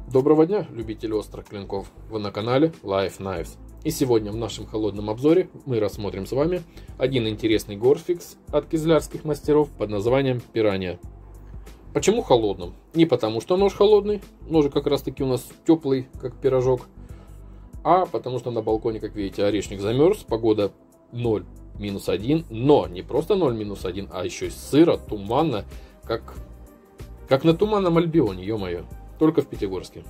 Доброго дня, любители острых клинков! Вы на канале Life Knives. И сегодня в нашем холодном обзоре мы рассмотрим с вами один интересный горфикс от кизлярских мастеров под названием Пиранья. Почему холодным? Не потому что нож холодный, ножик как раз таки у нас теплый, как пирожок, а потому что на балконе, как видите, орешник замерз, погода 0, -1, но не просто 0, -1, а еще и сыро, туманно, как на Туманном Альбионе, ё-моё, только в Пятигорске.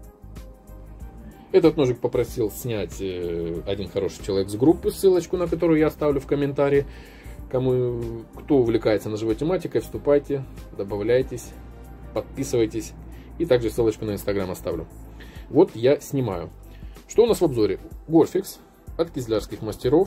Этот ножик попросил снять один хороший человек с группы, ссылочку на которую я оставлю в комментарии. Кто увлекается ножевой тематикой, вступайте, добавляйтесь, подписывайтесь. И также ссылочку на Инстаграм оставлю. Вот я снимаю. Что у нас в обзоре? Горфикс от кизлярских мастеров.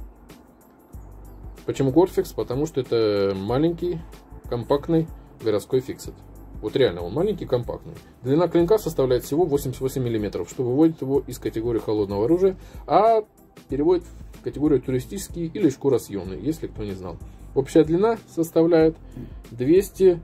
Почему горфикс? Потому что это маленький, компактный городской фиксит. Вот реально он маленький, компактный. Длина клинка составляет всего 88 мм, что выводит его из категории холодного оружия, а переводит в категорию туристический или шкуросъемный, если кто не знал. Общая длина составляет 204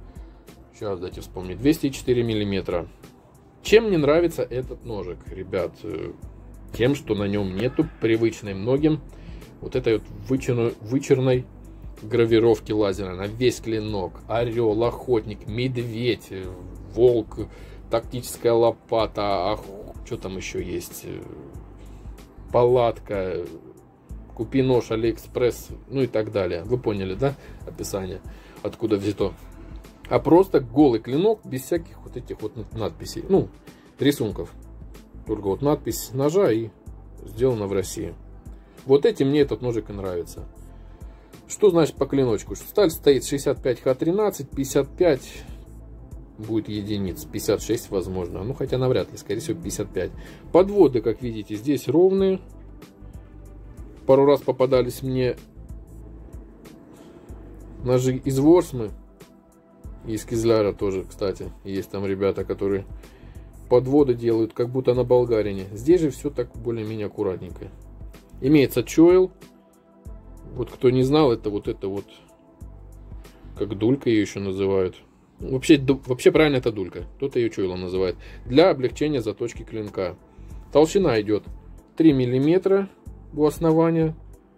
мм. Чем мне нравится этот ножик, ребят? Тем, что на нем нету привычной многим вот этой вот вычурной гравировки лазера на весь клинок. Орел, охотник, медведь, волк, тактическая лопата, что там еще есть, палатка, купи нож, Алиэкспресс, ну и так далее. Вы поняли, да, описание, откуда взято. А просто голый клинок без всяких вот этих вот надписей, ну, рисунков. Только вот надпись ножа и сделано в России. Вот этим мне этот ножик и нравится. Что значит по клиночку? Сталь стоит 65Х13, 55 будет единиц, 56 возможно. Ну, хотя навряд ли, скорее всего 55. Подводы, как видите, здесь ровные. Пару раз попадались мне ножи из Ворсмы. Из Кизляра тоже, кстати. Есть там ребята, которые подводы делают, как будто на болгарине. Здесь же все так более-менее аккуратненько. Имеется чойл. Вот кто не знал, это вот как дулька ее еще называют. Вообще правильно это дулька. Кто-то ее чойлом называет. Для облегчения заточки клинка. Толщина идет 3 мм у основания.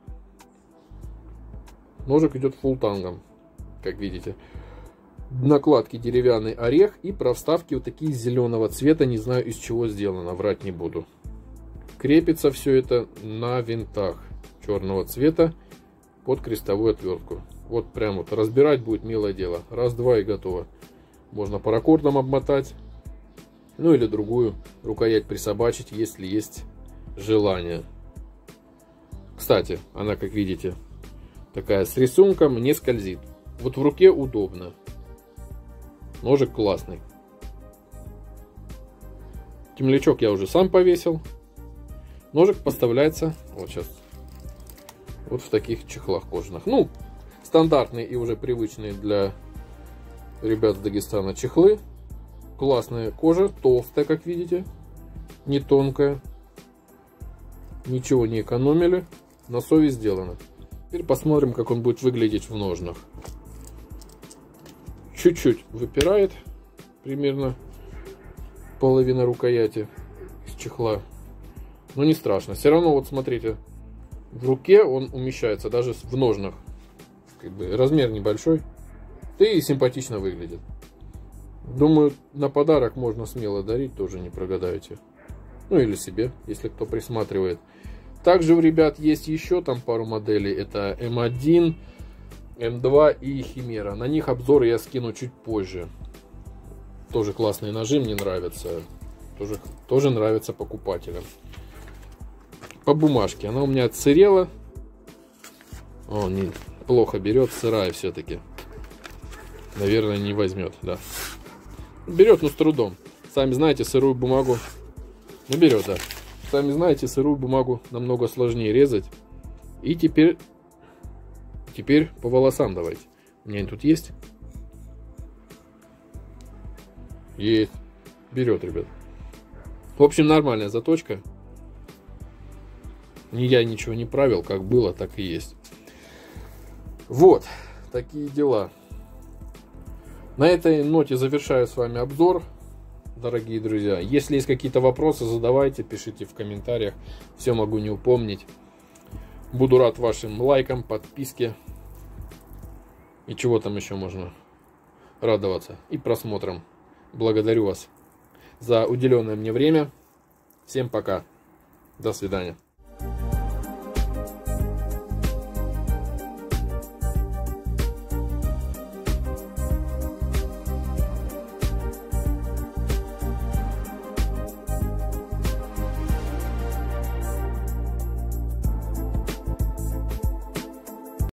Ножик идет фултангом, как видите. Накладки деревянный орех и проставки вот такие зеленого цвета. Не знаю, из чего сделано, врать не буду. Крепится все это на винтах черного цвета под крестовую отвертку. Вот прям вот разбирать будет милое дело. Раз-два и готово. Можно паракордом обмотать. Ну или другую рукоять присобачить, если есть желание. Кстати, она, как видите, такая с рисунком, не скользит. Вот в руке удобно. Ножик классный. Темлячок я уже сам повесил. Ножик поставляется вот сейчас вот в таких чехлах кожаных. Ну, стандартные и уже привычные для ребят с Дагестана чехлы. Классная кожа, толстая, как видите, не тонкая. Ничего не экономили, на совесть сделано. Теперь посмотрим, как он будет выглядеть в ножнах. Чуть-чуть выпирает, примерно половина рукояти из чехла. Но не страшно. Все равно, вот смотрите, в руке он умещается, даже в ножнах. Как бы размер небольшой. Да и симпатично выглядит. Думаю, на подарок можно смело дарить, тоже не прогадаете. Ну или себе, если кто присматривает. Также у ребят есть еще там пару моделей. Это М1, М2 и Химера. На них обзор я скину чуть позже. Тоже классные ножи, мне нравятся. Тоже нравятся покупателям. По бумажке. Она у меня отсырела. О, плохо берет, сырая все-таки. Наверное, не возьмет, да. Берет, но с трудом. Сами знаете, сырую бумагу. Ну, берет, да. Сами знаете, сырую бумагу намного сложнее резать. И теперь по волосам давайте. У меня они тут есть. Есть. Берет, ребят. В общем, нормальная заточка. Я ничего не правил, как было, так и есть. Вот, такие дела. На этой ноте завершаю с вами обзор дорогие друзья. Если есть какие-то вопросы, задавайте, пишите в комментариях. Все могу не упомнить. Буду рад вашим лайкам, подписке. И чего там еще можно радоваться. И просмотрам. Благодарю вас за уделенное мне время. Всем пока. До свидания.